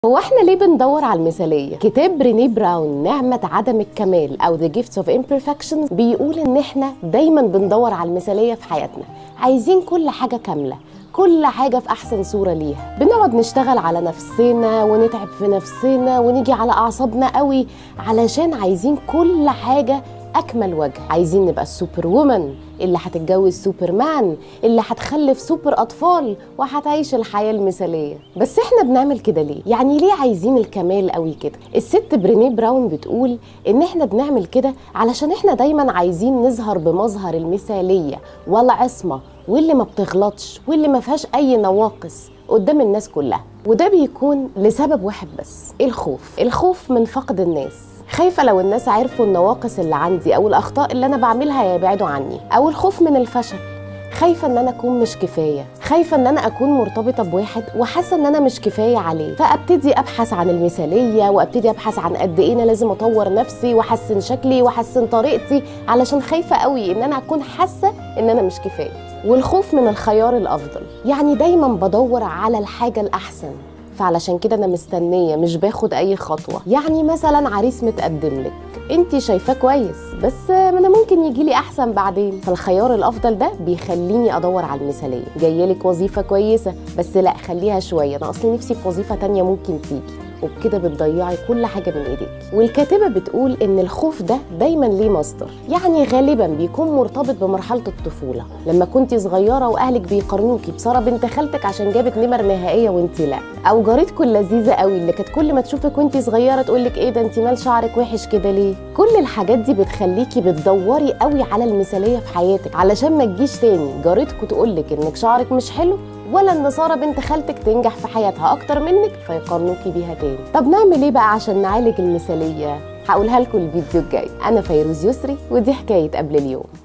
هو احنا ليه بندور على المثالية؟ كتاب برينيه براون نعمة عدم الكمال او The Gifts of Imperfections بيقول ان احنا دايما بندور على المثالية في حياتنا، عايزين كل حاجة كاملة، كل حاجة في أحسن صورة ليها. بنقعد نشتغل على نفسنا ونتعب في نفسنا ونيجي على أعصابنا قوي علشان عايزين كل حاجة أكمل وجه. عايزين نبقى السوبر وومن اللي هتتجوز سوبرمان، اللي هتخلف سوبر أطفال وهتعيش الحياة المثالية. بس احنا بنعمل كده ليه؟ يعني ليه عايزين الكمال قوي كده؟ الست برينيه براون بتقول إن احنا بنعمل كده علشان احنا دايما عايزين نظهر بمظهر المثالية والعصمة واللي ما بتغلطش واللي ما فيهاش أي نواقص قدام الناس كلها. وده بيكون لسبب واحد بس، الخوف من فقد الناس. خايفة لو الناس عرفوا النواقص اللي عندي أو الأخطاء اللي أنا بعملها يبعدوا عني، أو الخوف من الفشل. خايفة إن أنا أكون مش كفاية، خايفة إن أنا أكون مرتبطة بواحد وحاسة إن أنا مش كفاية عليه، فأبتدي أبحث عن المثالية وأبتدي أبحث عن قد إيه أنا لازم أطور نفسي وأحسن شكلي وأحسن طريقتي، علشان خايفة قوي إن أنا أكون حاسة إن أنا مش كفاية. والخوف من الخيار الأفضل، يعني دايما بدور على الحاجة الأحسن، فعلشان كده انا مستنيه مش باخد اي خطوه. يعني مثلا عريس متقدم لك، انت شايفاه كويس بس انا ممكن يجيلي احسن بعدين، فالخيار الافضل ده بيخليني ادور على المثاليه. جايلك وظيفه كويسه بس لا خليها شويه، انا اصلي نفسي في وظيفه تانية ممكن تيجي، وبكده بتضيعي كل حاجه من ايديك. والكاتبه بتقول ان الخوف ده دايما ليه مصدر، يعني غالبا بيكون مرتبط بمرحله الطفوله، لما كنتي صغيره واهلك بيقارنوكي بساره بنت خالتك عشان جابت نمر نهائيه وانت لا، او جارتكم اللذيذه قوي اللي كانت كل ما تشوفك وانت صغيره تقول لك ايه ده انت مال شعرك وحش كده ليه. كل الحاجات دي بتخليكي بتدوري قوي على المثاليه في حياتك، علشان ما تجيش تاني جارتكم تقول لك انك شعرك مش حلو، ولا ان ساره بنت خالتك تنجح في حياتها اكتر منك فيقارنوكي بيها تاني. طب نعمل ايه بقى عشان نعالج المثاليه؟ هقولها لكم الفيديو الجاي. انا فيروز يسري ودي حكايه قبل اليوم.